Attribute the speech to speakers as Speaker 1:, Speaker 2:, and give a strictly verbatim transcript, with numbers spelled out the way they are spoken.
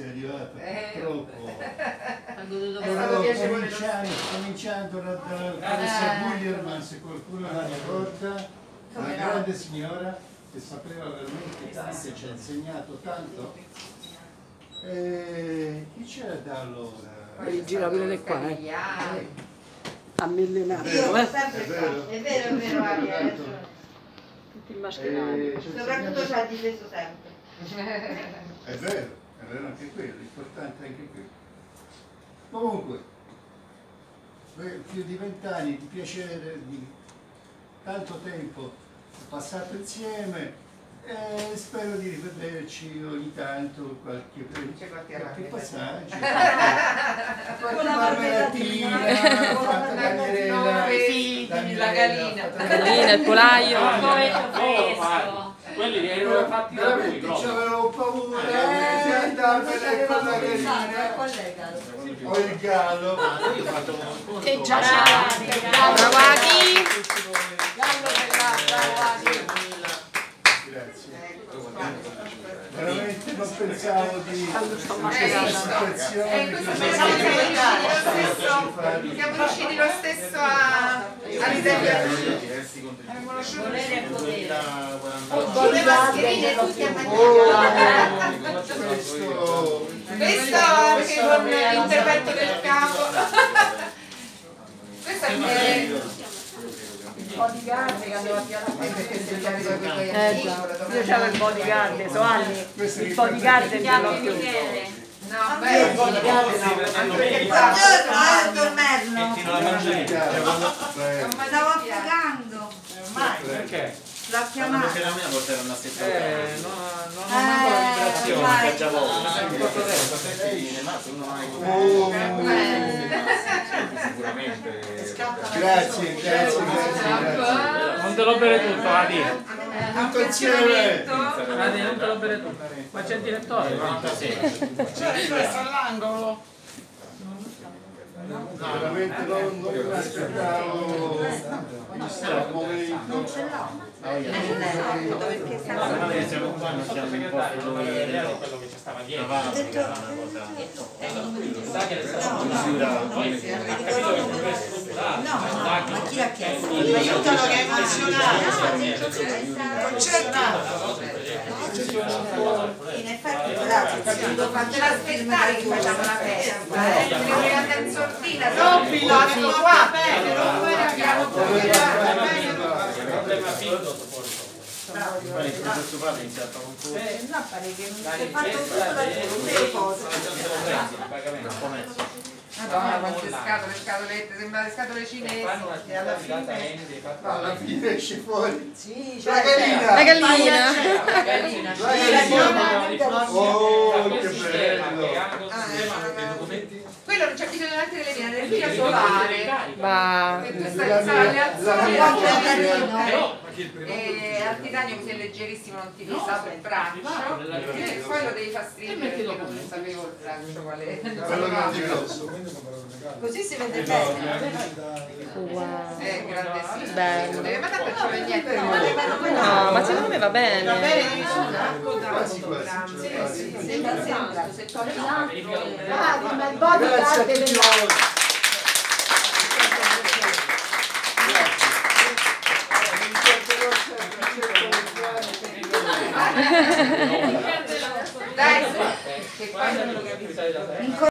Speaker 1: sei arrivato eh, troppo.
Speaker 2: Però cominciando, cominciando da Teresa Williams, se qualcuno la ricorda, una grande signora che sapeva veramente tanto, ci ha insegnato tanto. E chi c'era da allora?
Speaker 3: Devi girare quello di qua, eh. A millenari.
Speaker 4: Io
Speaker 3: Eh.
Speaker 4: sempre qua, è vero, è vero, Aria.
Speaker 3: Tutti mascherati.
Speaker 4: Soprattutto ci ha difeso sempre.
Speaker 2: È vero, è vero anche quello, l'importante è anche quello. Comunque, più di vent'anni di piacere, di tanto tempo passato insieme e spero di rivederci ogni tanto qualche, qualche passaggio, qualche marmellatina, qualche cannella,
Speaker 5: la gallina,
Speaker 3: La gallina, il polaio.
Speaker 6: Quelli li avevano fatti da lui,
Speaker 2: veramente c'avevo paura di andarmene con la gallina o il gallo.
Speaker 3: E già c'è bravo Aghi.
Speaker 5: gallo dell'acqua,
Speaker 2: Veramente non pensavo di
Speaker 5: questa situazione. Siamo riusciti lo stesso a ridere. Abbiamo conosciuto le mascherine tutti a mangiare. Questo anche con l'intervento del capo. Questo è il bodyguard che andava più alla fine.
Speaker 3: Eh già, io c'avevo il bodyguard, so anni, il bodyguard è il
Speaker 5: no, beh, il bodyguard no.
Speaker 4: Buongiorno, eh, Tormerlo.
Speaker 5: Ma
Speaker 4: Stavo affogando.
Speaker 6: Perché?
Speaker 4: L'ha chiamato.
Speaker 7: Anche la mia porterà una settimana.
Speaker 6: Eh, no, non ho manco la vibrazione.
Speaker 7: È già sicuramente.
Speaker 2: Grazie, grazie, grazie.
Speaker 6: Non te lo bere tutto, Adi.
Speaker 2: Tutto insieme.
Speaker 6: Adi, non te lo bere tutto. Ma c'è il direttore?
Speaker 5: questo all'angolo.
Speaker 2: Veramente non, non mi aspettavo questo momento.
Speaker 4: Perché
Speaker 7: Noi siamo qua, non siamo un po' dove
Speaker 6: quello che ci stava dietro.
Speaker 7: una cosa.
Speaker 6: Sa che poi ha capito che è un strutturato.
Speaker 4: ma chi l'ha chiesto?
Speaker 5: Aiutalo che è emozionato.
Speaker 4: In effetti, grazie.
Speaker 5: Fatela aspettare che facciamo la festa, eh? Perché la canzontina, no, pilota qua, bene, non poi abbiamo
Speaker 7: Poi il processo padre è iniziato un po'.
Speaker 4: No, pare che non si è fatto tutto da tutte le cose.
Speaker 7: Un po' mezzo.
Speaker 5: Madonna, quante scatole, scatolette, sembrano le scatole cinesi.
Speaker 4: E alla fine,
Speaker 2: Alla fine esce fuori
Speaker 4: sì,
Speaker 2: la
Speaker 4: cioè,
Speaker 2: gallina.
Speaker 3: La gallina.
Speaker 5: La gallina.
Speaker 2: La gallina. Oh, che bello.
Speaker 5: Quello non c'è bisogno neanche dell'energia solare.
Speaker 3: Ma
Speaker 5: Questa sarà le azioni
Speaker 4: carino.
Speaker 5: e al titanio così è leggerissimo, non ti pesa sul braccio e poi lo devi far stringere perché non sapevo il braccio qual è.
Speaker 2: Quello non ti grosso.
Speaker 4: Così si vede bene.
Speaker 3: wow.
Speaker 5: È grandissimo.
Speaker 3: Bello.
Speaker 5: Ma tanto non c'è niente.
Speaker 3: No, ma secondo me va bene.
Speaker 5: Va bene di misura?
Speaker 2: Quasi quasi.
Speaker 4: Sembra, sembra. Se togli l'altro.
Speaker 5: Ah, ma il bodyguard deve dai, che poi non lo capisco.